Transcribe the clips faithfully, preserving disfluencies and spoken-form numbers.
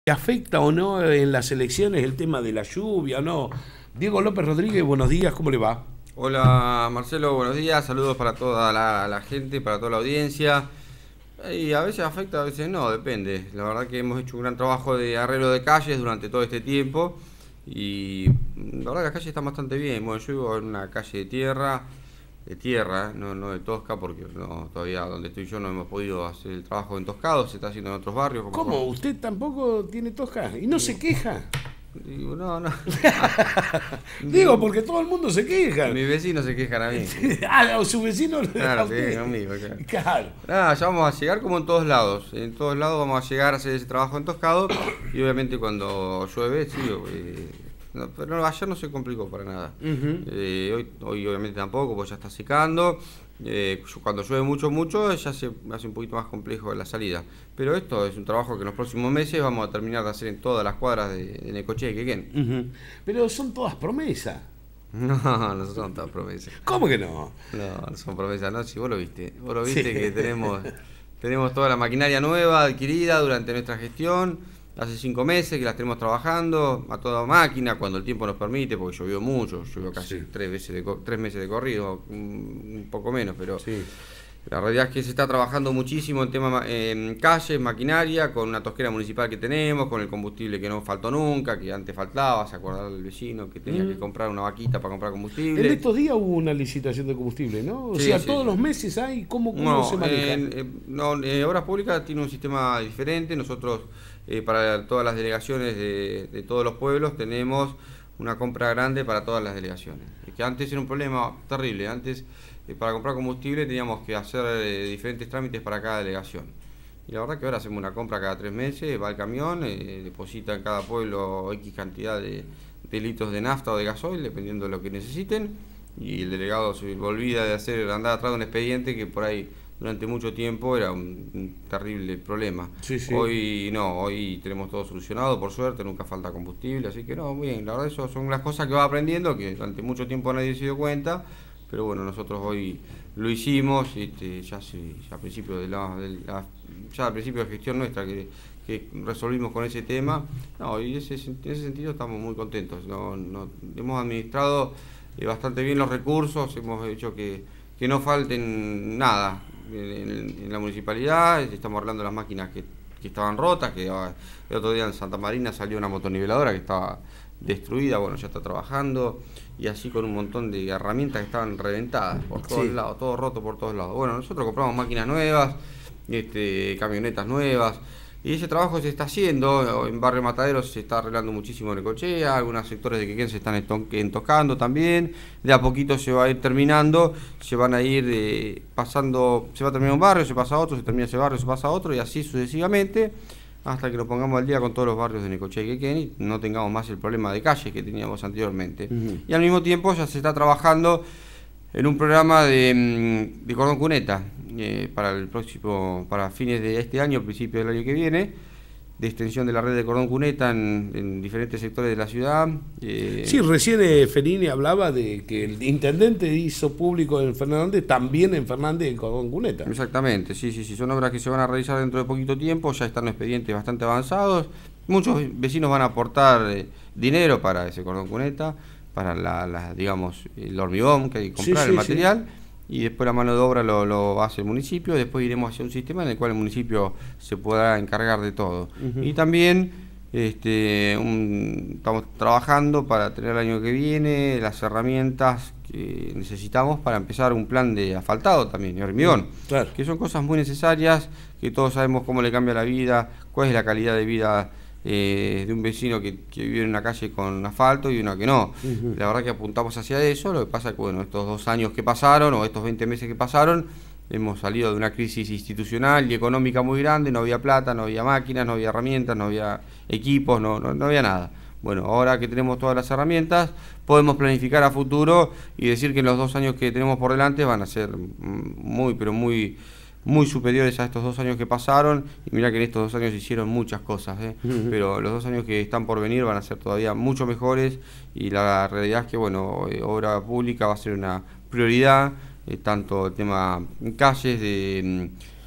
¿Afecta o no en las elecciones el tema de la lluvia o no? Diego López Rodríguez, buenos días, ¿cómo le va? Hola Marcelo, buenos días, saludos para toda la, la gente, para toda la audiencia. Y a veces afecta, a veces no, depende. La verdad que hemos hecho un gran trabajo de arreglo de calles durante todo este tiempo y la verdad que las calles están bastante bien. Bueno, yo vivo en una calle de tierra, de tierra, no, no de tosca, porque no, todavía donde estoy yo no hemos podido hacer el trabajo en toscado, se está haciendo en otros barrios. Como ¿Cómo? por... ¿Usted tampoco tiene tosca? ¿Y no se queja? Digo, no, no. Digo, porque todo el mundo se queja. Mis vecinos se quejan a mí. Ah, o su vecino. Claro, se quejan conmigo, claro. Claro. Nada, ya vamos a llegar como en todos lados. En todos lados vamos a llegar a hacer ese trabajo en toscado. Y obviamente cuando llueve, sí. Eh, no, pero no, ayer no se complicó para nada. Uh-huh. eh, hoy, hoy obviamente tampoco, pues ya está secando. Eh, cuando llueve mucho, mucho, ya se hace un poquito más complejo la salida. Pero esto es un trabajo que en los próximos meses vamos a terminar de hacer en todas las cuadras de, de Necochea y Quequén. Uh-huh. Pero son todas promesas. No, no son todas promesas. ¿Cómo que no? No, no son promesas, no, si vos lo viste. Vos lo viste Sí. que tenemos, tenemos toda la maquinaria nueva adquirida durante nuestra gestión. Hace cinco meses que las tenemos trabajando a toda máquina, cuando el tiempo nos permite, porque llovió mucho, llovió casi Sí. tres veces de, tres meses de corrido, un, un poco menos, pero Sí. la realidad es que se está trabajando muchísimo en tema en calles, maquinaria, con una tosquera municipal que tenemos, con el combustible que no faltó nunca, que antes faltaba, se acordaba el vecino que tenía Mm. que comprar una vaquita para comprar combustible. En estos días hubo una licitación de combustible, ¿no? O Sí, sea, sí, todos sí. los meses hay, ¿cómo, cómo No, se maneja? en, eh, no, eh, Obras Públicas tiene un sistema diferente. Nosotros, eh, para todas las delegaciones de, de todos los pueblos, tenemos una compra grande para todas las delegaciones. Es que antes era un problema terrible. Antes, eh, para comprar combustible, teníamos que hacer eh, diferentes trámites para cada delegación. Y la verdad que ahora hacemos una compra cada tres meses, va el camión, eh, deposita en cada pueblo X cantidad de, de litros de nafta o de gasoil, dependiendo de lo que necesiten. Y el delegado se olvida de hacer andar atrás de un expediente que por ahí durante mucho tiempo era un, un terrible problema. Sí, sí. Hoy no, hoy tenemos todo solucionado, por suerte, nunca falta combustible, así que no, muy bien, la verdad eso son las cosas que va aprendiendo, que durante mucho tiempo nadie se dio cuenta, pero bueno, nosotros hoy lo hicimos, este, ya, se, ya, a principio de la, de la, ya al principio de gestión nuestra que, que resolvimos con ese tema, no, y ese, en ese sentido estamos muy contentos, no, no, hemos administrado eh, bastante bien los recursos, hemos hecho que, que no falten nada en, en la municipalidad. Estamos arreglando las máquinas que, que estaban rotas, que ah, el otro día en Santa Marina salió una motoniveladora que estaba destruida, bueno, ya está trabajando, y así con un montón de herramientas que estaban reventadas por todos Sí. lados, todo roto por todos lados. Bueno, nosotros compramos máquinas nuevas, este, camionetas nuevas, y ese trabajo se está haciendo. En Barrio Matadero se está arreglando muchísimo en Necochea, algunos sectores de Quequén se están entoscando también, de a poquito se va a ir terminando, se van a ir eh, pasando, se va a terminar un barrio, se pasa a otro, se termina ese barrio, se pasa a otro, y así sucesivamente, hasta que nos pongamos al día con todos los barrios de Necochea y Quequén y no tengamos más el problema de calle que teníamos anteriormente. Uh-huh. Y al mismo tiempo ya se está trabajando en un programa de, de cordón cuneta eh, para el próximo, para fines de este año, principio del año que viene, de extensión de la red de cordón cuneta en, en diferentes sectores de la ciudad. Eh. Sí, recién eh, Ferini hablaba de que el intendente hizo público en Fernández, también en Fernández en cordón cuneta. Exactamente, sí, sí, sí, son obras que se van a realizar dentro de poquito tiempo, ya están los expedientes bastante avanzados, muchos vecinos van a aportar eh, dinero para ese cordón cuneta, para la, la, digamos, el hormigón que hay que comprar, Sí, sí, el material, sí. Y después la mano de obra lo, lo hace el municipio, después iremos hacia un sistema en el cual el municipio se podrá encargar de todo. Uh-huh. Y también este, un, estamos trabajando para tener el año que viene las herramientas que necesitamos para empezar un plan de asfaltado también, y hormigón, uh-huh. Claro. Que son cosas muy necesarias, que todos sabemos cómo le cambia la vida, cuál es la calidad de vida Eh, de un vecino que, que vive en una calle con asfalto y uno que no. Uh-huh. La verdad que apuntamos hacia eso. Lo que pasa es que bueno, estos dos años que pasaron o estos veinte meses que pasaron, hemos salido de una crisis institucional y económica muy grande, no había plata, no había máquinas, no había herramientas, no había equipos, no, no, no había nada. Bueno, ahora que tenemos todas las herramientas, podemos planificar a futuro y decir que en los dos años que tenemos por delante van a ser muy, pero muy muy superiores a estos dos años que pasaron, y mira que en estos dos años se hicieron muchas cosas, ¿eh? Uh-huh. Pero los dos años que están por venir van a ser todavía mucho mejores, y la realidad es que bueno, eh, obra pública va a ser una prioridad, eh, tanto el tema calles, de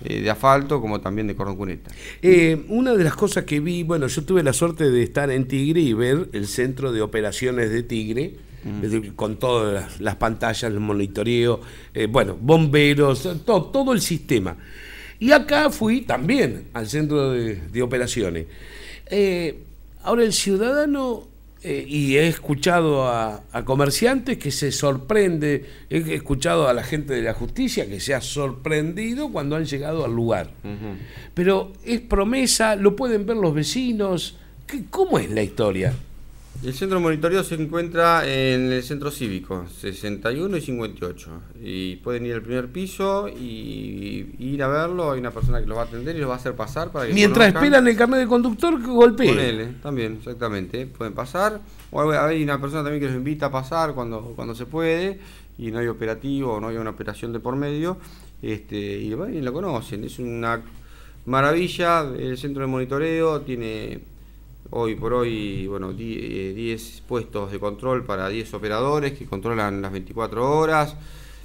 eh, de asfalto como también de cordón cuneta. Eh, una de las cosas que vi, bueno, yo tuve la suerte de estar en Tigre y ver el centro de operaciones de Tigre, mm. es decir, con todas las, las pantallas, el monitoreo, eh, bueno, bomberos, todo, todo el sistema. Y acá fui también al centro de, de operaciones. Eh, ahora el ciudadano, eh, y he escuchado a, a comerciantes que se sorprende, he escuchado a la gente de la justicia que se ha sorprendido cuando han llegado al lugar. Uh-huh. Pero es promesa, lo pueden ver los vecinos. ¿Qué, ¿Cómo es la historia? El centro de monitoreo se encuentra en el centro cívico, sesenta y uno y cincuenta y ocho. Y pueden ir al primer piso y, y ir a verlo. Hay una persona que los va a atender y los va a hacer pasar para que mientras conozcan. Esperan el carnet de conductor que golpee. Con él, también, exactamente. Pueden pasar. O hay una persona también que los invita a pasar cuando, cuando se puede y no hay operativo o no hay una operación de por medio. Este, y lo conocen. Es una maravilla. El centro de monitoreo tiene... Hoy por hoy, bueno, diez puestos de control para diez operadores que controlan las veinticuatro horas.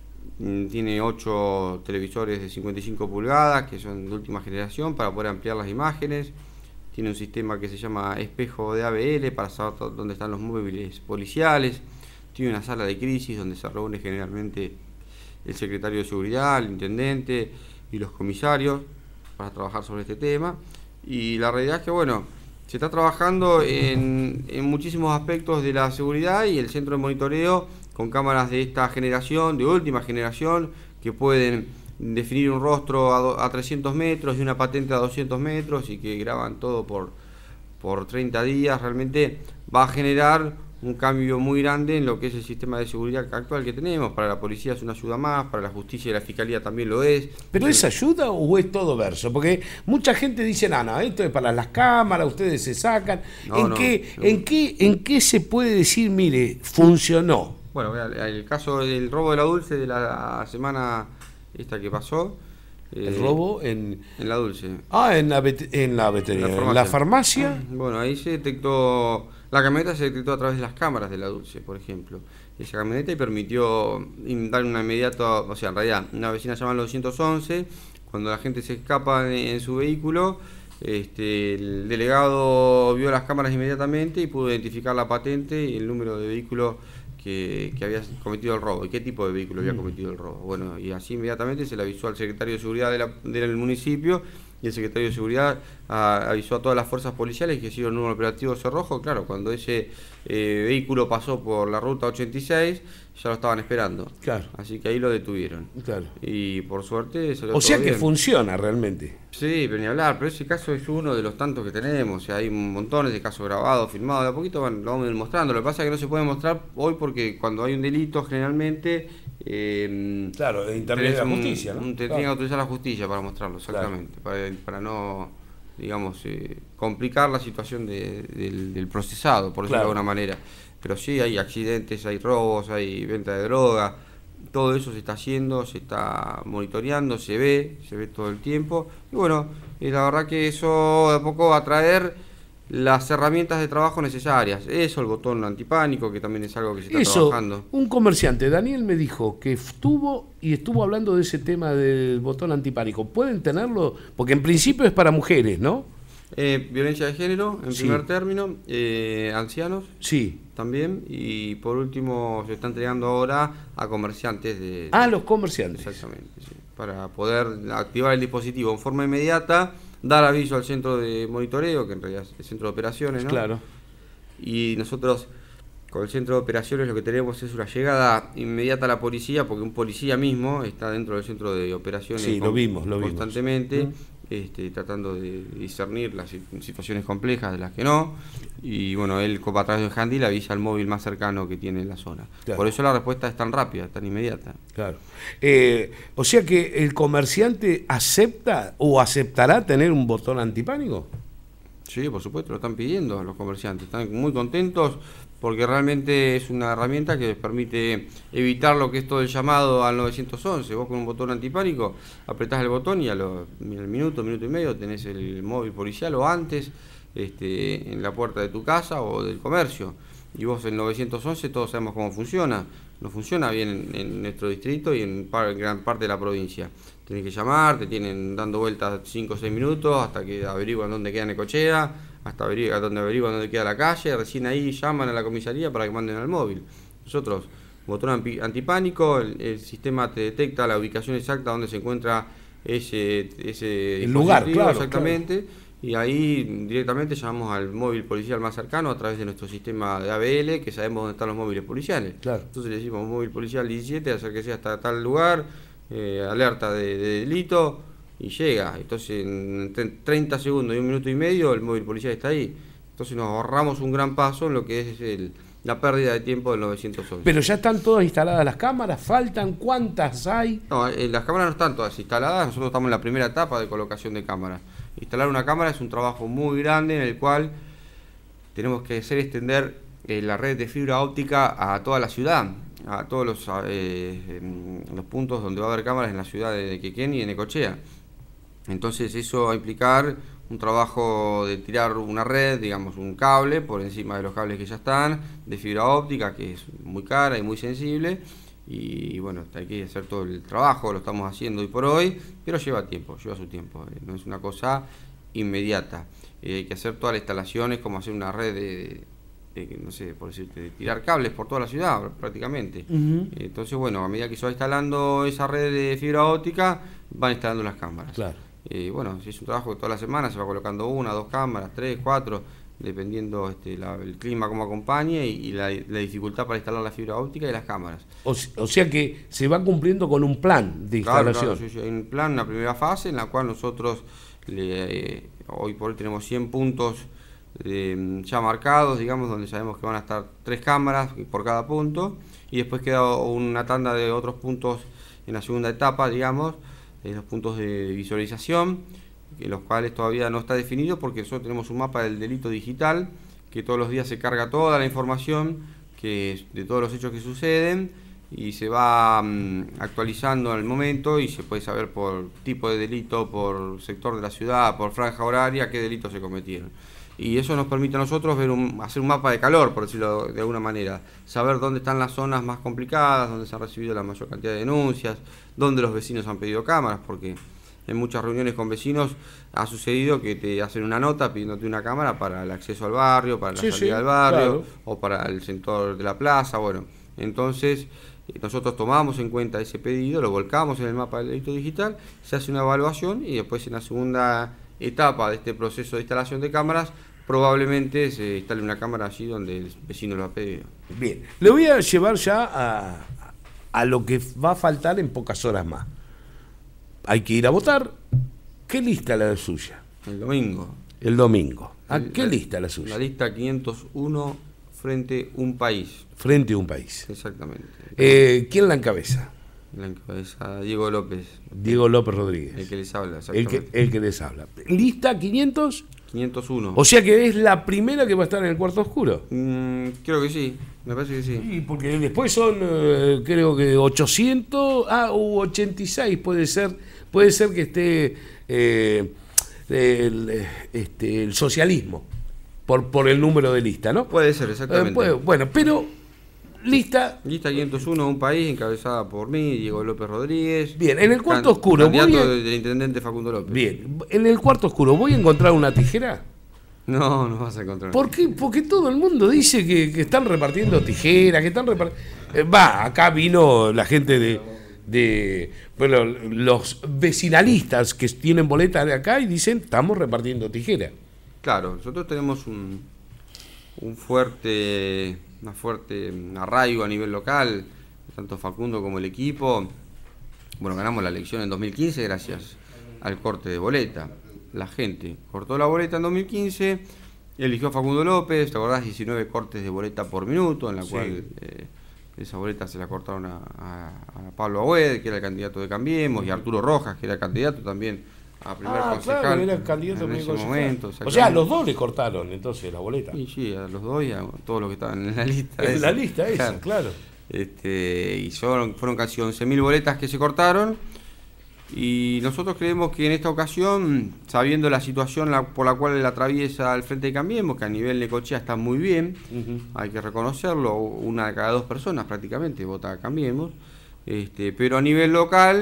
Tiene ocho televisores de cincuenta y cinco pulgadas que son de última generación para poder ampliar las imágenes. Tiene un sistema que se llama espejo de A B L para saber dónde están los móviles policiales. Tiene una sala de crisis donde se reúne generalmente el secretario de seguridad, el intendente y los comisarios para trabajar sobre este tema. Y la realidad es que, bueno, se está trabajando en, en muchísimos aspectos de la seguridad y el centro de monitoreo con cámaras de esta generación, de última generación, que pueden definir un rostro a, do, a trescientos metros y una patente a doscientos metros y que graban todo por, por treinta días, realmente va a generar un cambio muy grande en lo que es el sistema de seguridad actual que tenemos. Para la policía es una ayuda más, para la justicia y la fiscalía también lo es. ¿Pero es ayuda o es todo verso? Porque mucha gente dice, no, no, esto es para las cámaras, ustedes se sacan. No, ¿En, no, qué, no. ¿en, qué, ¿En qué se puede decir, mire, funcionó? Bueno, el caso del robo de la Dulce de la semana esta que pasó. ¿El eh, robo en...? En la Dulce. Ah, en la, en la veterinaria. ¿En la farmacia? Ah, bueno, ahí se detectó... La camioneta se detectó a través de las cámaras de la Dulce, por ejemplo. Esa camioneta y permitió dar una inmediata... O sea, en realidad, una vecina llama al nueve once. Cuando la gente se escapa en, en su vehículo, este, el delegado vio las cámaras inmediatamente y pudo identificar la patente y el número de vehículo que, que había cometido el robo y qué tipo de vehículo había cometido el robo. Bueno, y así inmediatamente se le avisó al secretario de seguridad de la, del municipio y el secretario de seguridad a, avisó a todas las fuerzas policiales que hicieron un operativo Cerrojo. Claro, cuando ese eh, vehículo pasó por la ruta ochenta y seis ya lo estaban esperando. Claro. Así que ahí lo detuvieron. Claro. Y por suerte se lo O sea que bien. Funciona realmente. Sí, pero ni hablar, pero ese caso es uno de los tantos que tenemos. O sea, hay montones de casos grabados, filmados, de a poquito bueno, lo vamos a ir mostrando. Lo que pasa es que no se puede mostrar hoy porque cuando hay un delito generalmente... Eh, claro, de internet de la justicia, ¿no? Te claro. tienen que autorizar la justicia para mostrarlo, exactamente. Claro. Para, para no, digamos, eh, complicar la situación de, del, del procesado, por decirlo claro. de alguna manera. Pero sí, hay accidentes, hay robos, hay venta de droga. Todo eso se está haciendo, se está monitoreando, se ve, se ve todo el tiempo. Y bueno, eh, la verdad que eso de a poco va a traer las herramientas de trabajo necesarias. Eso, el botón antipánico, que también es algo que se está eso, trabajando. Un comerciante, Daniel, me dijo que estuvo y estuvo hablando de ese tema del botón antipánico. ¿Pueden tenerlo? Porque en principio es para mujeres, ¿no? Eh, violencia de género, en sí. primer término, eh, ancianos sí. también, y por último se está entregando ahora a comerciantes de... Ah, los comerciantes. Exactamente, sí, para poder activar el dispositivo en forma inmediata, dar aviso al centro de monitoreo, que en realidad es el centro de operaciones, ¿no? Claro. Y nosotros con el centro de operaciones lo que tenemos es una llegada inmediata a la policía, porque un policía mismo está dentro del centro de operaciones sí, lo vimos, lo constantemente. Vimos. Este, tratando de discernir las situaciones complejas de las que no, y bueno, él a través de Handil avisa al móvil más cercano que tiene en la zona. Claro. Por eso la respuesta es tan rápida, tan inmediata. Claro. Eh, o sea que el comerciante acepta o aceptará tener un botón antipánico. Sí, por supuesto, lo están pidiendo los comerciantes, están muy contentos porque realmente es una herramienta que les permite evitar lo que es todo el llamado al nueve once. Vos con un botón antipánico apretás el botón y a los al minuto, minuto y medio tenés el móvil policial o antes este, en la puerta de tu casa o del comercio. Y vos en nueve once todos sabemos cómo funciona. No funciona bien en, en nuestro distrito y en par, gran parte de la provincia. tenés que llamar, te tienen dando vueltas cinco o seis minutos hasta que averiguan dónde queda Necochea, hasta averiguan, donde averiguan dónde queda la calle, recién ahí llaman a la comisaría para que manden al móvil. Nosotros, botón antipánico, el, el sistema te detecta la ubicación exacta donde se encuentra ese, ese el lugar, claro, exactamente, claro. Y ahí directamente llamamos al móvil policial más cercano a través de nuestro sistema de A B L, que sabemos dónde están los móviles policiales. Claro. Entonces le decimos móvil policial diecisiete, acérquese hasta tal lugar, eh, alerta de, de delito, y llega. Entonces en treinta segundos y un minuto y medio el móvil policial está ahí. Entonces nos ahorramos un gran paso en lo que es el, la pérdida de tiempo del nueve once. Pero ya están todas instaladas las cámaras, ¿faltan? ¿Cuántas hay? No, eh, las cámaras no están todas instaladas, nosotros estamos en la primera etapa de colocación de cámaras. Instalar una cámara es un trabajo muy grande en el cual tenemos que hacer extender eh, la red de fibra óptica a toda la ciudad, a todos los, eh, los puntos donde va a haber cámaras en la ciudad de Quequén y de Necochea. Entonces eso va a implicar un trabajo de tirar una red, digamos un cable por encima de los cables que ya están, de fibra óptica, que es muy cara y muy sensible. Y bueno, hay que hacer todo el trabajo, lo estamos haciendo hoy por hoy, pero lleva tiempo, lleva su tiempo, eh, no es una cosa inmediata. Eh, hay que hacer todas las instalaciones, como hacer una red de, de no sé, por decirte, de tirar cables por toda la ciudad prácticamente. Uh-huh. eh, entonces, bueno, a medida que se va instalando esa red de fibra óptica, van instalando las cámaras. Claro. Eh, bueno, si es un trabajo de toda la semana, se va colocando una, dos cámaras, tres, cuatro, dependiendo este, la, el clima como acompañe y, y la, la dificultad para instalar la fibra óptica y las cámaras. O, o sea que se va cumpliendo con un plan de instalación. Claro, claro, sí, sí, hay un plan, una primera fase en la cual nosotros le, eh, hoy por hoy tenemos cien puntos eh, ya marcados, digamos, donde sabemos que van a estar tres cámaras por cada punto, y después queda una tanda de otros puntos en la segunda etapa, digamos, de los puntos de visualización, en los cuales todavía no está definido porque nosotros tenemos un mapa del delito digital que todos los días se carga toda la información que de todos los hechos que suceden y se va um, actualizando al momento, y se puede saber por tipo de delito, por sector de la ciudad, por franja horaria, qué delitos se cometieron. Y eso nos permite a nosotros ver un, hacer un mapa de calor, por decirlo de alguna manera, saber dónde están las zonas más complicadas, dónde se ha recibido la mayor cantidad de denuncias, dónde los vecinos han pedido cámaras, porque en muchas reuniones con vecinos ha sucedido que te hacen una nota pidiéndote una cámara para el acceso al barrio, para la sí, salida sí, del barrio, claro. O para el sector de la plaza. Bueno, entonces nosotros tomamos en cuenta ese pedido, lo volcamos en el mapa del delito digital, se hace una evaluación y después en la segunda etapa de este proceso de instalación de cámaras probablemente se instale una cámara allí donde el vecino lo ha pedido. Bien, le voy a llevar ya a, a lo que va a faltar en pocas horas más. Hay que ir a votar. ¿Qué lista la suya? El domingo. El domingo. ¿A el, qué la, lista la suya? La lista quinientos uno frente un país. Frente a un país. Exactamente. Eh, ¿Quién la encabeza? La encabeza Diego López. Diego López Rodríguez. El que les habla, el que, el que les habla. ¿Lista quinientos? quinientos uno. O sea que es la primera que va a estar en el cuarto oscuro. Mm, creo que sí, me parece que sí. Sí, porque después son, eh, creo que ochocientos, ah, u ochenta y seis puede ser, puede ser que esté eh, el, este, el socialismo, por, por el número de lista, ¿no? Puede ser, exactamente. Eh, puede, bueno, pero lista... Lista quinientos uno, un país, encabezada por mí, Diego López Rodríguez. Bien, en el cuarto can, oscuro... Candidato voy a... del intendente Facundo López. Bien, en el cuarto oscuro, ¿voy a encontrar una tijera? No, no vas a encontrar. ¿Por qué? Porque todo el mundo dice que, que están repartiendo tijeras, que están repartiendo... Eh, va, acá vino la gente de... de bueno, los vecinalistas que tienen boletas de acá y dicen, estamos repartiendo tijeras. Claro, nosotros tenemos un, un fuerte... una fuerte arraigo a nivel local, tanto Facundo como el equipo. Bueno, ganamos la elección en dos mil quince gracias al corte de boleta. La gente cortó la boleta en dos mil quince, eligió a Facundo López, ¿te acordás? diecinueve cortes de boleta por minuto, en la sí. cual eh, esa boleta se la cortaron a, a, a Pablo Agüed, que era el candidato de Cambiemos, y a Arturo Rojas, que era el candidato también a primer ah, concejal. Claro, era el candidato en ese concejal. momento. O sea, a los dos le cortaron entonces la boleta. Sí, sí, a los dos y a todos los que estaban en la lista. En esa. la lista esa, claro. claro. Este, y son, fueron casi once mil boletas que se cortaron. Y nosotros creemos que en esta ocasión, sabiendo la situación la, por la cual la atraviesa el Frente de Cambiemos, que a nivel Necochea está muy bien, uh-huh. hay que reconocerlo, una de cada dos personas prácticamente vota a Cambiemos, este, pero a nivel local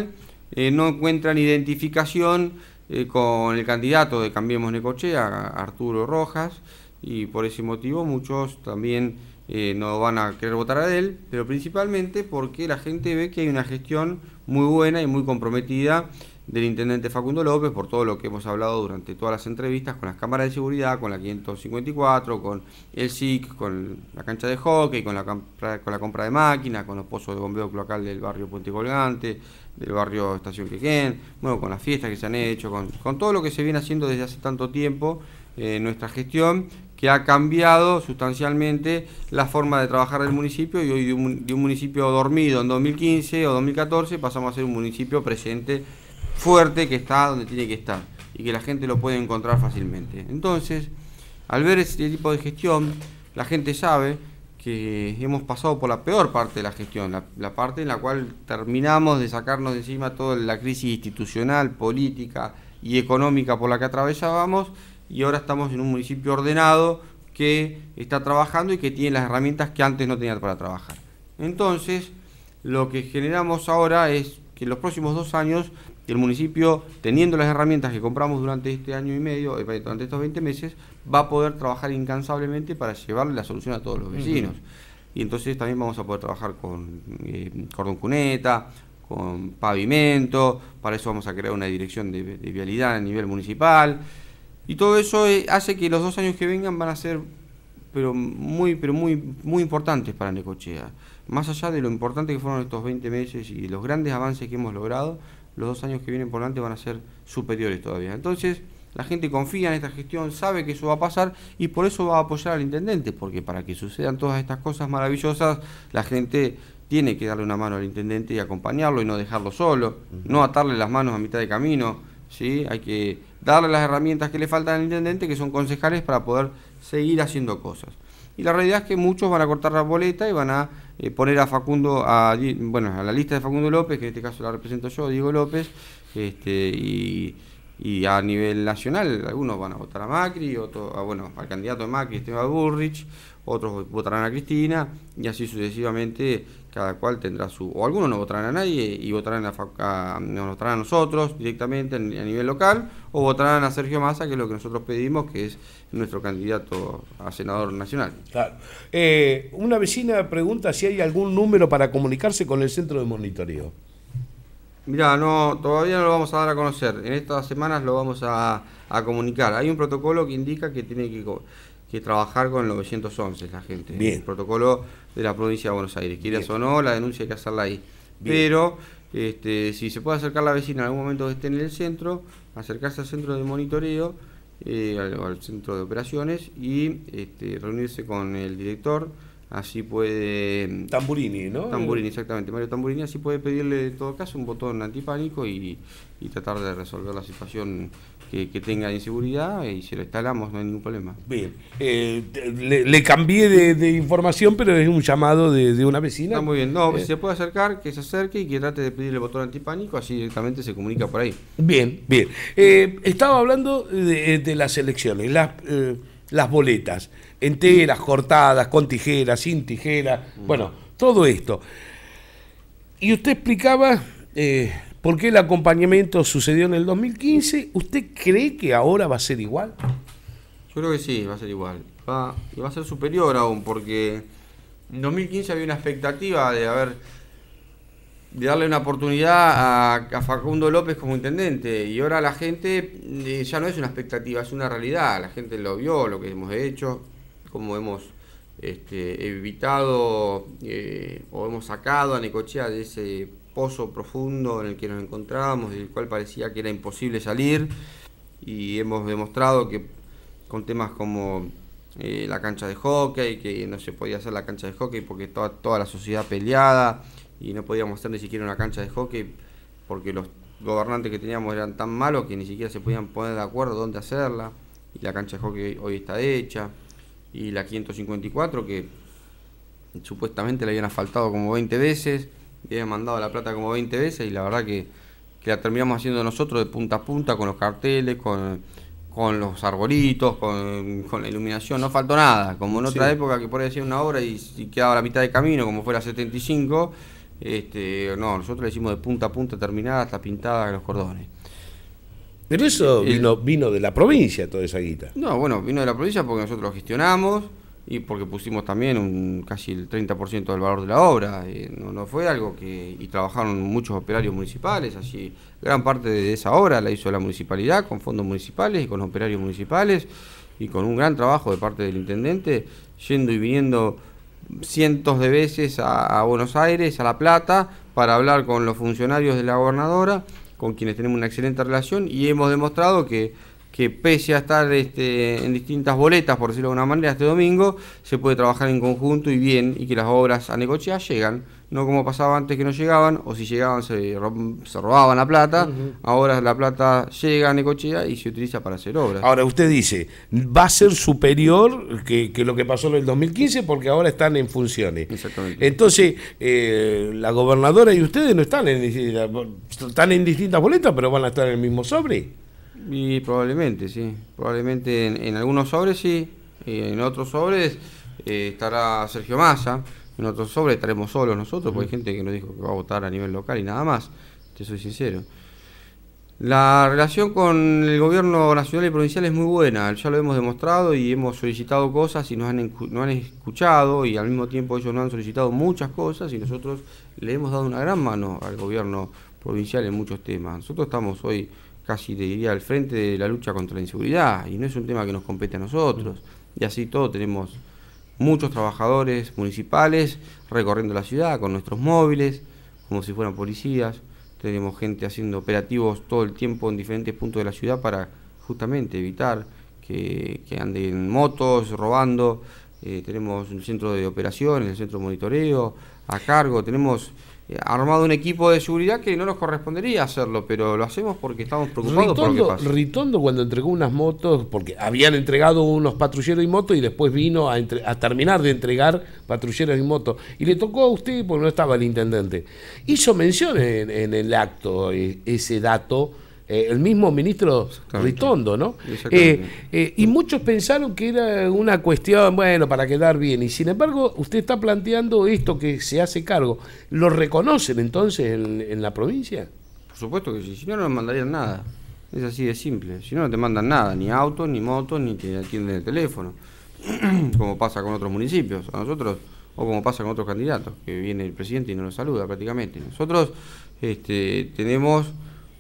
eh, no encuentran identificación eh, con el candidato de Cambiemos Necochea, Arturo Rojas, y por ese motivo muchos también eh, no van a querer votar a él, pero principalmente porque la gente ve que hay una gestión muy buena y muy comprometida del intendente Facundo López, por todo lo que hemos hablado durante todas las entrevistas, con las cámaras de seguridad, con la quinientos cincuenta y cuatro, con el S I C, con la cancha de hockey, con la, compra, con la compra de máquinas, con los pozos de bombeo cloacal del barrio Puente Colgante, del barrio Estación Quequén, bueno, con las fiestas que se han hecho, con, con todo lo que se viene haciendo desde hace tanto tiempo en eh, nuestra gestión, que ha cambiado sustancialmente la forma de trabajar del municipio, y hoy de un, de un municipio dormido en dos mil quince o dos mil catorce pasamos a ser un municipio presente, fuerte, que está donde tiene que estar y que la gente lo puede encontrar fácilmente. Entonces, al ver este tipo de gestión, la gente sabe que hemos pasado por la peor parte de la gestión, la, la parte en la cual terminamos de sacarnos de encima toda la crisis institucional, política y económica por la que atravesábamos, y ahora estamos en un municipio ordenado que está trabajando y que tiene las herramientas que antes no tenía para trabajar. Entonces, lo que generamos ahora es que en los próximos dos años el municipio, teniendo las herramientas que compramos durante este año y medio, durante estos veinte meses, va a poder trabajar incansablemente para llevarle la solución a todos los vecinos. Uh-huh. Y entonces también vamos a poder trabajar con eh, cordón cuneta, con pavimento, para eso vamos a crear una dirección de, de vialidad a nivel municipal. Y todo eso eh, hace que los dos años que vengan van a ser pero muy, pero muy, muy importantes para Necochea. Más allá de lo importante que fueron estos veinte meses y los grandes avances que hemos logrado, los dos años que vienen por delante van a ser superiores todavía. Entonces, la gente confía en esta gestión, sabe que eso va a pasar y por eso va a apoyar al intendente, porque para que sucedan todas estas cosas maravillosas, la gente tiene que darle una mano al intendente y acompañarlo y no dejarlo solo, no atarle las manos a mitad de camino, ¿sí? Hay que darle las herramientas que le faltan al intendente, que son concejales, para poder seguir haciendo cosas. Y la realidad es que muchos van a cortar la boleta y van a eh, poner a Facundo, a, bueno, a la lista de Facundo López, que en este caso la represento yo, Diego López, este, y, y a nivel nacional algunos van a votar a Macri, otros, a, bueno, al candidato de Macri, Esteban Bullrich, otros votarán a Cristina, y así sucesivamente, cada cual tendrá su, o algunos no votarán a nadie y votarán a, a, nos votarán a nosotros directamente a nivel local, o votarán a Sergio Massa, que es lo que nosotros pedimos, que es nuestro candidato a senador nacional. Claro. Eh, una vecina pregunta si hay algún número para comunicarse con el centro de monitoreo. Mirá, no, todavía no lo vamos a dar a conocer, en estas semanas lo vamos a, a comunicar. Hay un protocolo que indica que tiene que... que trabajar con el novecientos once la gente. Bien. El protocolo de la provincia de Buenos Aires. Quieras o no, la denuncia hay que hacerla ahí. Bien. Pero este, si se puede acercar la vecina en algún momento que esté en el centro, acercarse al centro de monitoreo, eh, al, al centro de operaciones y este, reunirse con el director, así puede... Tamburini, ¿no? Tamburini, exactamente, Mario Tamburini, así puede pedirle en todo caso un botón antipánico y, y tratar de resolver la situación que, que tenga de inseguridad, y si lo instalamos no hay ningún problema. Bien, eh, le, le cambié de, de información, pero es un llamado de, de una vecina. Está muy bien, no, eh. si se puede acercar, que se acerque y que trate de pedirle el botón antipánico, así directamente se comunica por ahí. Bien, bien. Eh, estaba hablando de, de las elecciones, las, eh, las boletas, enteras, cortadas, con tijeras, sin tijeras, mm. bueno, todo esto. Y usted explicaba... Eh, ¿Por qué el acompañamiento sucedió en el dos mil quince? ¿Usted cree que ahora va a ser igual? Yo creo que sí, va a ser igual. Va, y va a ser superior aún, porque en dos mil quince había una expectativa de haber de darle una oportunidad a, a Facundo López como intendente, y ahora la gente eh, ya no es una expectativa, es una realidad. La gente lo vio, lo que hemos hecho, cómo hemos este, evitado eh, o hemos sacado a Necochea de ese pozo profundo en el que nos encontrábamos, del cual parecía que era imposible salir, y hemos demostrado que con temas como eh, la cancha de hockey, que no se podía hacer la cancha de hockey porque estaba toda la sociedad peleada y no podíamos hacer ni siquiera una cancha de hockey porque los gobernantes que teníamos eran tan malos que ni siquiera se podían poner de acuerdo dónde hacerla, y la cancha de hockey hoy está hecha, y la quinientos cincuenta y cuatro que supuestamente le habían asfaltado como veinte veces, y habían mandado la plata como veinte veces, y la verdad que, que la terminamos haciendo nosotros de punta a punta, con los carteles, con, con los arbolitos, con, con la iluminación, no faltó nada, como en otra sí. época que por ahí hacía una obra y, y quedaba a la mitad de camino, como fue la setenta y cinco, Este, no, nosotros le decimos de punta a punta terminada hasta pintada los cordones. Pero eso El, vino, vino de la provincia, toda esa guita. No, bueno, vino de la provincia porque nosotros lo gestionamos y porque pusimos también un, casi el treinta por ciento del valor de la obra. Eh, no, no fue algo que... Y trabajaron muchos operarios municipales, así gran parte de esa obra la hizo la municipalidad con fondos municipales y con operarios municipales y con un gran trabajo de parte del intendente, yendo y viniendo cientos de veces a, a Buenos Aires, a La Plata, para hablar con los funcionarios de la gobernadora, con quienes tenemos una excelente relación, y hemos demostrado que, que pese a estar este, en distintas boletas, por decirlo de alguna manera, este domingo, se puede trabajar en conjunto y bien, y que las obras a Necochea llegan, no como pasaba antes que no llegaban, o si llegaban se, rob, se robaban la plata. Uh-huh. Ahora la plata llega a Necochea y se utiliza para hacer obras. Ahora usted dice, va a ser superior que, que lo que pasó en el dos mil quince porque ahora están en funciones. Exactamente. Entonces, eh, la gobernadora y ustedes no están en, están en distintas boletas, pero van a estar en el mismo sobre. Y probablemente, sí. Probablemente en, en algunos sobres sí, y en otros sobres eh, estará Sergio Massa. En otros sobres estaremos solos nosotros, porque hay gente que nos dijo que va a votar a nivel local y nada más, te soy sincero. La relación con el gobierno nacional y provincial es muy buena, ya lo hemos demostrado y hemos solicitado cosas y nos han, nos han escuchado, y al mismo tiempo ellos nos han solicitado muchas cosas y nosotros le hemos dado una gran mano al gobierno provincial en muchos temas. Nosotros estamos hoy casi, te diría, al frente de la lucha contra la inseguridad y no es un tema que nos compete a nosotros, y así todo tenemos muchos trabajadores municipales recorriendo la ciudad con nuestros móviles, como si fueran policías. Tenemos gente haciendo operativos todo el tiempo en diferentes puntos de la ciudad para justamente evitar que, que anden motos robando. Eh, tenemos un centro de operaciones, el centro de monitoreo a cargo. Tenemos eh, armado un equipo de seguridad que no nos correspondería hacerlo, pero lo hacemos porque estamos preocupados Ritondo, por lo que pasa. Ritondo cuando entregó unas motos, porque habían entregado unos patrulleros y motos y después vino a, entre, a terminar de entregar patrulleros y motos, y le tocó a usted porque no estaba el intendente. Hizo mención en, en el acto eh, ese dato, eh, el mismo ministro Ritondo, ¿no? Eh, eh, y muchos pensaron que era una cuestión, bueno, para quedar bien, y sin embargo usted está planteando esto que se hace cargo. ¿Lo reconocen entonces en, en la provincia? Por supuesto que sí, si no, no nos mandarían nada. Es así de simple. Si no, no te mandan nada, ni autos, ni motos, ni te atienden el teléfono. Como pasa con otros municipios, a nosotros, o como pasa con otros candidatos, que viene el presidente y no nos saluda prácticamente. Nosotros este, tenemos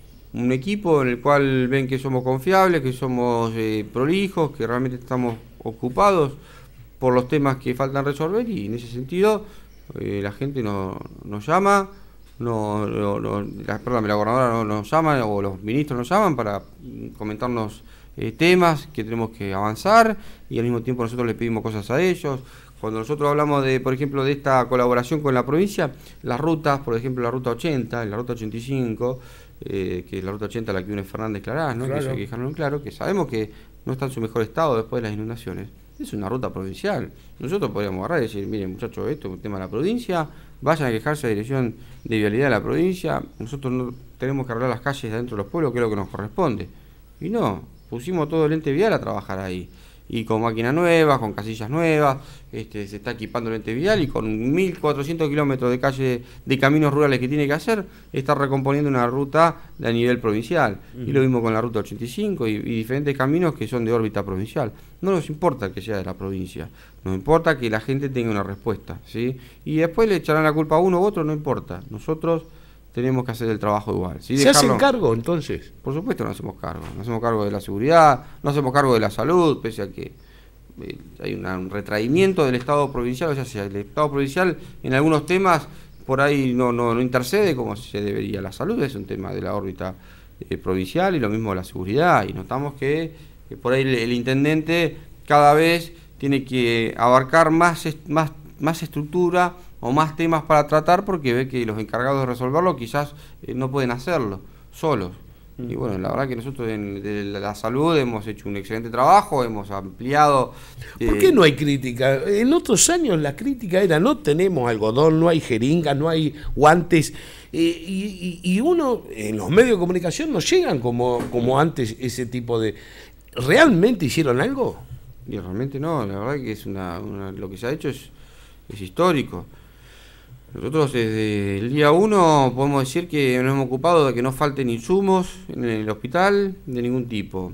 un equipo en el cual ven que somos confiables, que somos eh, prolijos, que realmente estamos ocupados por los temas que faltan resolver, y en ese sentido eh, la gente no, nos llama, no, no, no, la, perdón, la gobernadora no, nos llama, o los ministros nos llaman para comentarnos eh, temas que tenemos que avanzar, y al mismo tiempo nosotros les pedimos cosas a ellos. Cuando nosotros hablamos de, por ejemplo, de esta colaboración con la provincia, las rutas, por ejemplo, la ruta ochenta, la ruta ochenta y cinco, eh, que es la ruta ochenta la que une Fernández Clarás, ¿no? Claro. Que eso hay que dejarlo en claro, que sabemos que no está en su mejor estado después de las inundaciones. Es una ruta provincial. Nosotros podríamos agarrar y decir, miren muchachos, esto es un tema de la provincia, vayan a quejarse a la Dirección de Vialidad de la provincia, nosotros no tenemos que arreglar las calles dentro de los pueblos, que es lo que nos corresponde. Y no, pusimos todo el ente vial a trabajar ahí. Y con máquinas nuevas, con casillas nuevas, este, se está equipando el ente vial, y con mil cuatrocientos kilómetros de calle, de caminos rurales que tiene que hacer, está recomponiendo una ruta a nivel provincial. Uh-huh. Y lo mismo con la ruta ochenta y cinco y, y diferentes caminos que son de órbita provincial. No nos importa que sea de la provincia, nos importa que la gente tenga una respuesta, ¿sí? Y después le echarán la culpa a uno u otro, no importa. Nosotros tenemos que hacer el trabajo igual. ¿Sí? ¿Se Dejarlo... hacen cargo entonces? Por supuesto no hacemos cargo. No hacemos cargo de la seguridad, no hacemos cargo de la salud, pese a que eh, hay una, un retraimiento del Estado provincial. O sea, si el Estado provincial en algunos temas por ahí no, no, no intercede como se debería. La salud es un tema de la órbita eh, provincial, y lo mismo la seguridad. Y notamos que, que por ahí el, el intendente cada vez tiene que abarcar más, más, más estructura o más temas para tratar, porque ve que los encargados de resolverlo quizás eh, no pueden hacerlo solos. Y bueno, la verdad que nosotros en de la salud hemos hecho un excelente trabajo, hemos ampliado... Eh... ¿Por qué no hay crítica? En otros años la crítica era: no tenemos algodón, no hay jeringas, no hay guantes, eh, y, y uno, en los medios de comunicación no llegan como, como antes ese tipo de... ¿Realmente hicieron algo? Y realmente no, la verdad que es una, una lo que se ha hecho es, es histórico. Nosotros desde el día uno podemos decir que nos hemos ocupado de que no falten insumos en el hospital de ningún tipo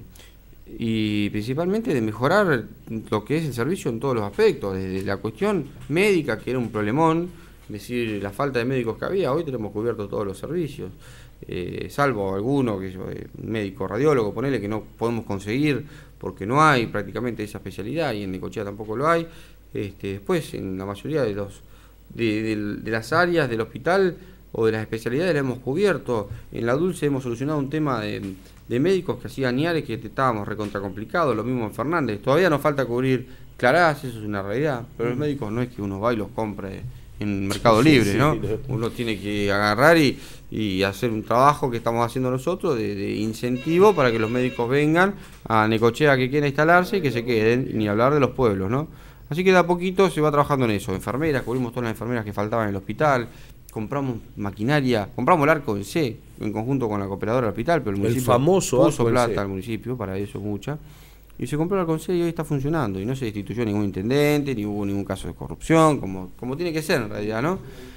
y principalmente de mejorar lo que es el servicio en todos los aspectos, desde la cuestión médica, que era un problemón, es decir, la falta de médicos que había. Hoy tenemos cubiertos todos los servicios, eh, salvo alguno, que yo, eh, médico radiólogo, ponele, que no podemos conseguir porque no hay prácticamente esa especialidad y en Necochea tampoco lo hay. Este, después, en la mayoría de los De, de, de las áreas del hospital o de las especialidades la hemos cubierto. En la Dulce hemos solucionado un tema de, de médicos que hacían ñares que estábamos recontra complicados, lo mismo en Fernández. Todavía nos falta cubrir Clarás, eso es una realidad, pero los médicos no es que uno va y los compre en Mercado Libre, sí, ¿no? Sí, no. Uno tiene que agarrar y, y hacer un trabajo que estamos haciendo nosotros de, de incentivo para que los médicos vengan a Necochea que quieran instalarse y que se queden, ni hablar de los pueblos, ¿no? Así que de a poquito se va trabajando en eso. Enfermeras, cubrimos todas las enfermeras que faltaban en el hospital, compramos maquinaria, compramos el arco en C en conjunto con la cooperadora del hospital, pero el municipio el famoso puso plata al municipio, para eso mucha, y se compró el arco en C y hoy está funcionando, y no se destituyó ningún intendente, ni hubo ningún caso de corrupción, como, como tiene que ser en realidad, ¿no?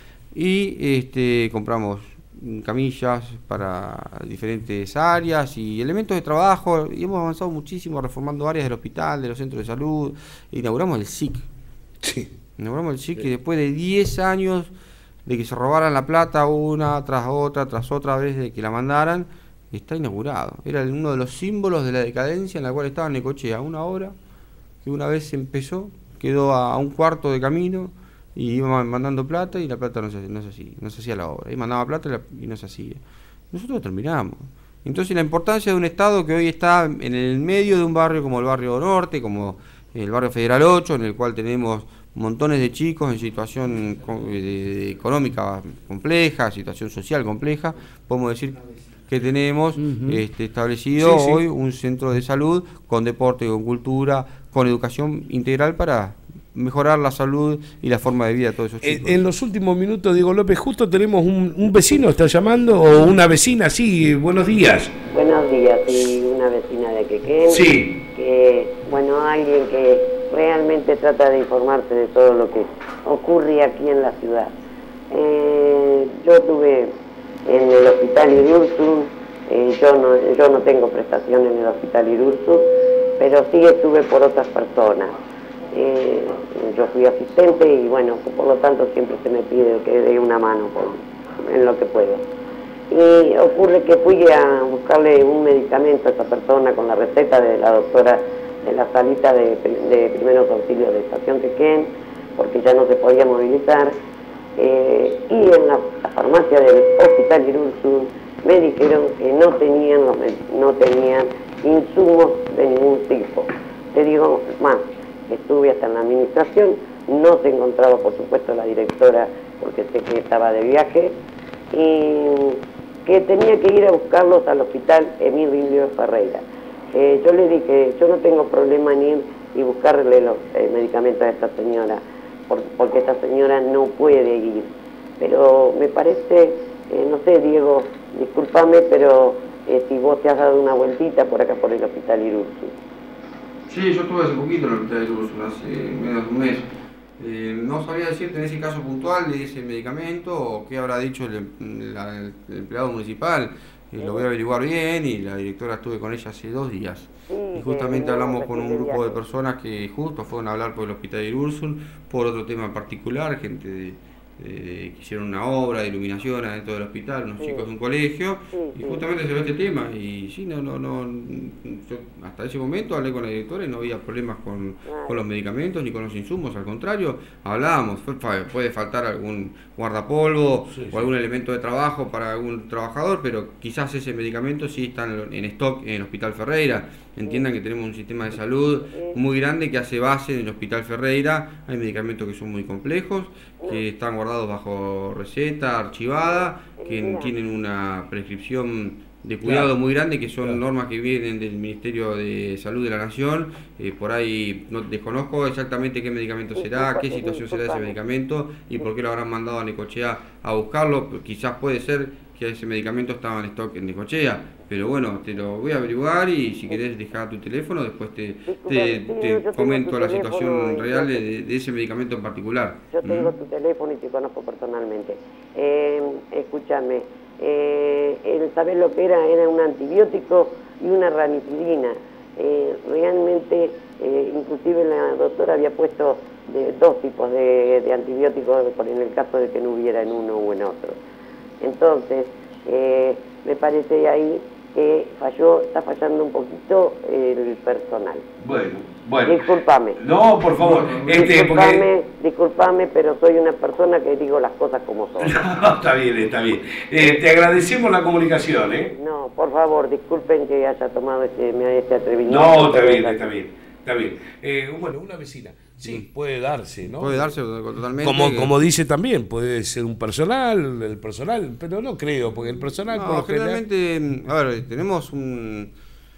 Y este, compramos camillas para diferentes áreas y elementos de trabajo, y hemos avanzado muchísimo reformando áreas del hospital, de los centros de salud. Inauguramos el S I C. Sí. Inauguramos el S I C, sí. Que después de diez años de que se robaran la plata una tras otra, tras otra vez de que la mandaran, está inaugurado. Era uno de los símbolos de la decadencia en la cual estaba Necochea, una obra que una vez empezó, quedó a un cuarto de camino, y iba mandando plata y la plata no se, no se hacía, no se hacía la obra. Y mandaba plata y, la, y no se hacía. Nosotros terminamos. Entonces la importancia de un Estado que hoy está en el medio de un barrio como el barrio Norte, como el barrio Federal ocho, en el cual tenemos montones de chicos en situación de, de económica compleja, situación social compleja, podemos decir que tenemos uh-huh. este, establecido sí, sí. hoy un centro de salud con deporte, con cultura, con educación integral para mejorar la salud y la forma de vida de todos esos chicos. En los últimos minutos, Diego López, justo tenemos un, un vecino, está llamando, o una vecina, sí, buenos días. Buenos días, sí, una vecina de Quequén. Sí. Que, bueno, alguien que realmente trata de informarse de todo lo que ocurre aquí en la ciudad. Eh, yo estuve en el hospital Irurzun, eh, yo, no, yo no tengo prestación en el hospital Irurzun, pero sí estuve por otras personas. Eh, yo fui asistente y bueno, por lo tanto siempre se me pide que dé una mano por, en lo que puedo. Y ocurre que fui a buscarle un medicamento a esa persona con la receta de la doctora de la salita de, de primeros auxilios de Estación Quequén, porque ya no se podía movilizar. Eh, y en la, la farmacia del hospital Irurzun me dijeron que no tenían, los, no tenían insumos de ningún tipo. Te digo más, estuve hasta en la administración, no se encontraba por supuesto la directora porque sé que estaba de viaje y que tenía que ir a buscarlos al hospital Emilio Ferreira. Eh, yo le dije, yo no tengo problema en ir y buscarle los eh, medicamentos a esta señora, por, porque esta señora no puede ir. Pero me parece, eh, no sé, Diego, discúlpame, pero eh, si vos te has dado una vueltita por acá por el hospital Irurzun. Sí, yo estuve hace poquito en el hospital Irurzun, hace menos de un mes. Eh, no sabría decirte en ese caso puntual de ese medicamento o qué habrá dicho el, la, el empleado municipal. Eh, lo voy a averiguar bien y la directora estuve con ella hace dos días. Sí, y justamente hablamos con un grupo de personas que justo fueron a hablar por el hospital Irurzun por otro tema particular, gente de, de, que hicieron una obra de iluminación adentro del hospital, unos sí. chicos de un colegio, sí, y justamente sí. se ve este tema. Y sí, no, no, no, yo hasta ese momento hablé con la directora y no había problemas con, con los medicamentos ni con los insumos, al contrario, hablábamos, puede faltar algún guardapolvo sí, o sí. algún elemento de trabajo para algún trabajador, pero quizás ese medicamento sí está en stock en el Hospital Ferreira. Entiendan que tenemos un sistema de salud muy grande que hace base en el Hospital Ferreira. Hay medicamentos que son muy complejos, que están guardados bajo receta, archivada, que tienen una prescripción de cuidado claro. muy grande, que son claro. normas que vienen del Ministerio de Salud de la Nación. Eh, por ahí no desconozco exactamente qué medicamento será, qué situación será ese medicamento y por qué lo habrán mandado a Necochea a buscarlo. Quizás puede ser que ese medicamento estaba en stock en Necochea, pero bueno, te lo voy a averiguar y si querés dejar tu teléfono, después te, te, te comento la situación real de, de ese medicamento en particular. Yo tengo ¿Mm? tu teléfono y te conozco personalmente. Eh, escúchame, eh, el saber lo que era, era un antibiótico y una ranitidina. Eh, realmente, eh, inclusive la doctora había puesto de, dos tipos de, de antibióticos por en el caso de que no hubiera en uno o en otro. Entonces, eh, me parece ahí que falló, está fallando un poquito el personal. Bueno, bueno. Discúlpame. No, por favor. Este, discúlpame, porque... discúlpame, pero soy una persona que digo las cosas como son. No, está bien, está bien. Eh, te agradecemos la comunicación, ¿eh? No, por favor, disculpen que haya tomado este, este atrevimiento. No, está bien, está bien, está bien. Eh, bueno, una vecina. Sí, puede darse, ¿no? Puede darse totalmente. Como, que... como dice también, puede ser un personal, el personal, pero no creo, porque el personal... No, por lo generalmente, general... a ver, tenemos un...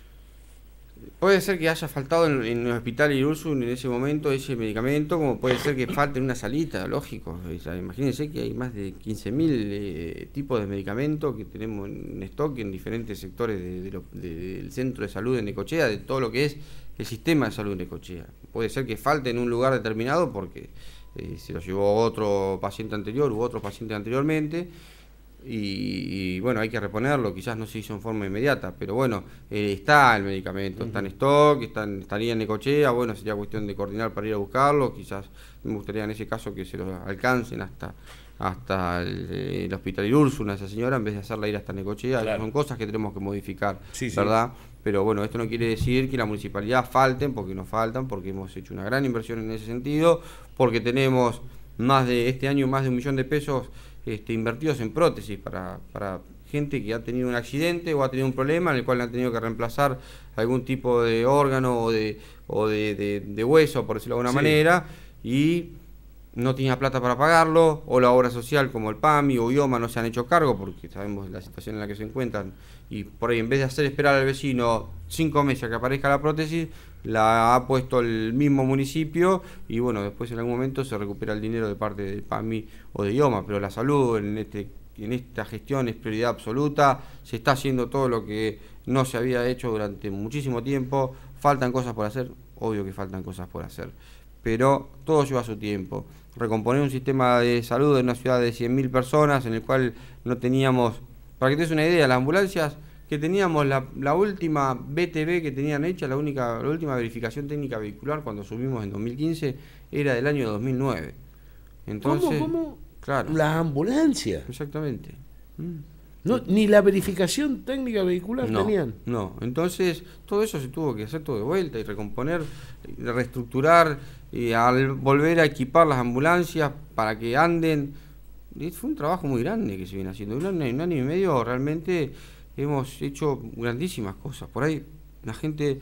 Puede ser que haya faltado en, en el hospital Irurzun en ese momento ese medicamento, como puede ser que falte en una salita, lógico. O sea, imagínense que hay más de quince mil eh, tipos de medicamentos que tenemos en stock en diferentes sectores de, de lo, de, del centro de salud de Necochea, de todo lo que es el sistema de salud de Necochea. Puede ser que falte en un lugar determinado porque eh, se lo llevó otro paciente anterior u otro paciente anteriormente. Y, y bueno, hay que reponerlo, quizás no se hizo en forma inmediata, pero bueno, eh, está el medicamento, está en stock, está en, estaría en Necochea, bueno, sería cuestión de coordinar para ir a buscarlo, quizás me gustaría en ese caso que se lo alcancen hasta hasta el, el hospital Irurzun a esa señora en vez de hacerla ir hasta Necochea. Claro. Son cosas que tenemos que modificar, sí, ¿verdad? Sí. Pero bueno, esto no quiere decir que la municipalidad falten, porque no faltan, porque hemos hecho una gran inversión en ese sentido, porque tenemos más de este año más de un millón de pesos Este, invertidos en prótesis para, para gente que ha tenido un accidente o ha tenido un problema en el cual han tenido que reemplazar algún tipo de órgano o de, o de, de, de hueso, por decirlo de alguna sí. manera, y no tenía plata para pagarlo, o la obra social como el P A M I o IOMA no se han hecho cargo porque sabemos la situación en la que se encuentran, y por ahí en vez de hacer esperar al vecino cinco meses a que aparezca la prótesis, la ha puesto el mismo municipio y bueno, después en algún momento se recupera el dinero de parte del P A M I o de IOMA, pero la salud en, este, en esta gestión es prioridad absoluta, se está haciendo todo lo que no se había hecho durante muchísimo tiempo, faltan cosas por hacer, obvio que faltan cosas por hacer, pero todo lleva su tiempo. Recomponer un sistema de salud en una ciudad de cien mil personas en el cual no teníamos, para que te des una idea, las ambulancias que teníamos, la, la última B T V que tenían hecha, la única la última verificación técnica vehicular cuando subimos en dos mil quince era del año dos mil nueve. Entonces, ¿Cómo? ¿Cómo? Claro. Las ambulancias. Exactamente. Mm. No, ni la verificación técnica vehicular no, tenían. No, entonces todo eso se tuvo que hacer todo de vuelta y recomponer, reestructurar, y al volver a equipar las ambulancias para que anden. Y fue un trabajo muy grande que se viene haciendo. Un año, un año y medio realmente hemos hecho grandísimas cosas. Por ahí la gente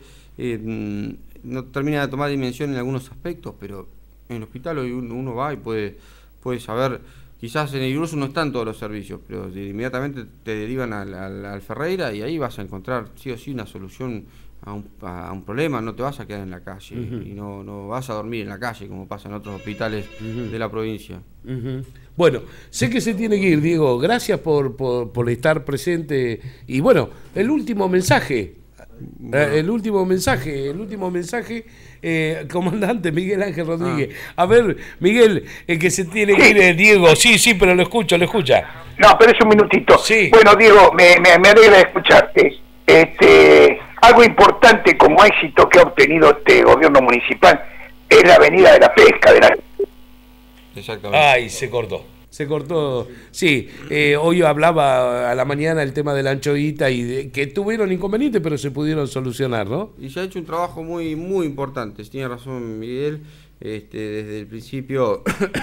eh, no termina de tomar dimensión en algunos aspectos, pero en el hospital hoy uno, uno va y puede, puede saber. Quizás en el Irurzun no están todos los servicios, pero inmediatamente te derivan al, al, al Ferreira y ahí vas a encontrar sí o sí una solución a un, a un problema, no te vas a quedar en la calle uh-huh. y no, no vas a dormir en la calle como pasa en otros hospitales uh-huh. de la provincia. Uh-huh. Bueno, sé que se tiene que ir, Diego, gracias por, por, por estar presente y bueno, el último mensaje. Bueno. El último mensaje, el último mensaje, eh, comandante Miguel Ángel Rodríguez. Ah. A ver, Miguel, el que se tiene que ir es Diego. Sí, sí, pero lo escucho, lo escucha. No, pero es un minutito. Sí. Bueno, Diego, me, me, me alegra escucharte. Este, algo importante como éxito que ha obtenido este gobierno municipal es la avenida de la pesca. De la... Exactamente. Ay, se cortó. Se cortó, sí, eh, hoy hablaba a la mañana el tema de la anchoita y de, que tuvieron inconvenientes pero se pudieron solucionar, ¿no? Y se ha hecho un trabajo muy muy importante, tiene razón Miguel, este, desde el principio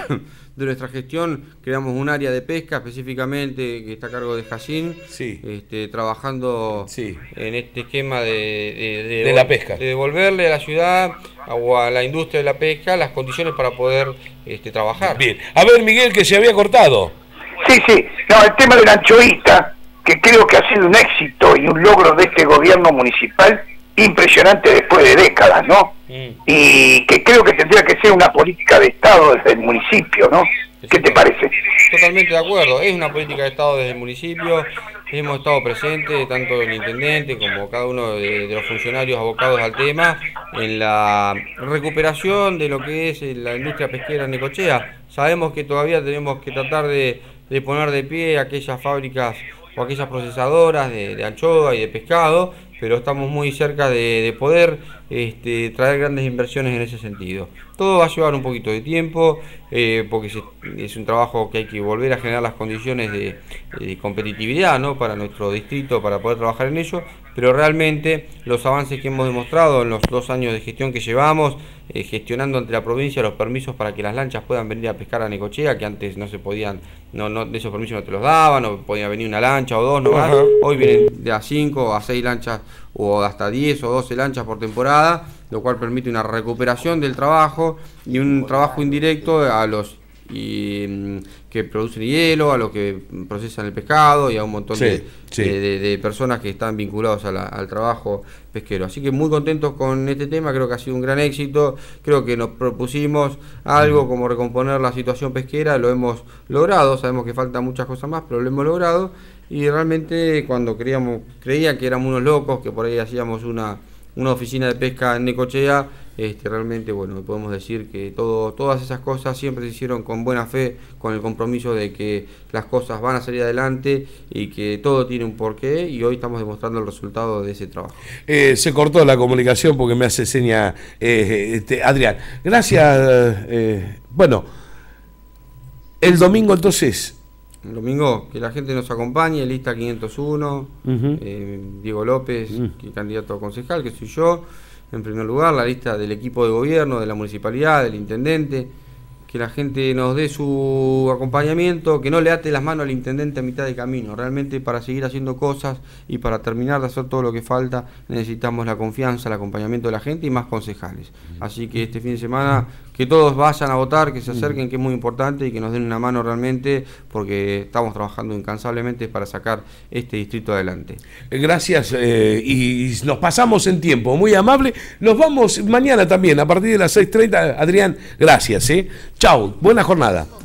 de nuestra gestión creamos un área de pesca específicamente que está a cargo de Jacín, sí. este, trabajando sí. en este esquema de, de, de, de la pesca, de devolverle a la ciudad o a la industria de la pesca las condiciones para poder este, trabajar. Bien, a ver Miguel, que se había cortado. Sí, sí, no, el tema de la anchoita, que creo que ha sido un éxito y un logro de este gobierno municipal, impresionante después de décadas, ¿no? Mm. Y que creo que tendría que ser una política de Estado desde el municipio, ¿no? ¿Qué te parece? Totalmente de acuerdo, es una política de Estado desde el municipio, hemos estado presentes, tanto el intendente como cada uno de, de los funcionarios abocados al tema, en la recuperación de lo que es la industria pesquera en Necochea. Sabemos que todavía tenemos que tratar de, de poner de pie aquellas fábricas o aquellas procesadoras de, de anchoa y de pescado, pero estamos muy cerca de, de poder este, traer grandes inversiones en ese sentido. Todo va a llevar un poquito de tiempo, eh, porque se, es un trabajo que hay que volver a generar las condiciones de, de competitividad, ¿no?, para nuestro distrito, para poder trabajar en ello, pero realmente los avances que hemos demostrado en los dos años de gestión que llevamos, eh, gestionando ante la provincia los permisos para que las lanchas puedan venir a pescar a Necochea, que antes no se podían, no, no, esos permisos no te los daban, no podía venir una lancha o dos, no más. Hoy vienen de a cinco a seis lanchas o hasta diez o doce lanchas por temporada, lo cual permite una recuperación del trabajo y un trabajo indirecto a los y, que producen hielo, a los que procesan el pescado y a un montón sí, de, sí. De, de, de personas que están vinculados a la, al trabajo pesquero. Así que muy contentos con este tema, creo que ha sido un gran éxito, creo que nos propusimos algo como recomponer la situación pesquera, lo hemos logrado, sabemos que faltan muchas cosas más, pero lo hemos logrado. Y realmente cuando creíamos, creía que éramos unos locos, que por ahí hacíamos una, una oficina de pesca en Necochea, este, realmente bueno, podemos decir que todo, todas esas cosas siempre se hicieron con buena fe, con el compromiso de que las cosas van a salir adelante y que todo tiene un porqué, y hoy estamos demostrando el resultado de ese trabajo. Eh, se cortó la comunicación porque me hace seña eh, este, Adrián. Gracias. Eh, bueno, el domingo entonces... El domingo, que la gente nos acompañe, lista quinientos uno, uh-huh. eh, Diego López, uh-huh. que candidato a concejal, que soy yo, en primer lugar, la lista del equipo de gobierno, de la municipalidad, del intendente, que la gente nos dé su acompañamiento, que no le ate las manos al intendente a mitad de camino. Realmente para seguir haciendo cosas y para terminar de hacer todo lo que falta, necesitamos la confianza, el acompañamiento de la gente y más concejales. Así que este fin de semana, que todos vayan a votar, que se acerquen, que es muy importante, y que nos den una mano realmente, porque estamos trabajando incansablemente para sacar este distrito adelante. Gracias, eh, y nos pasamos en tiempo, muy amable. Nos vamos mañana también, a partir de las seis treinta. Adrián, gracias. ¿eh? Chau, buena jornada.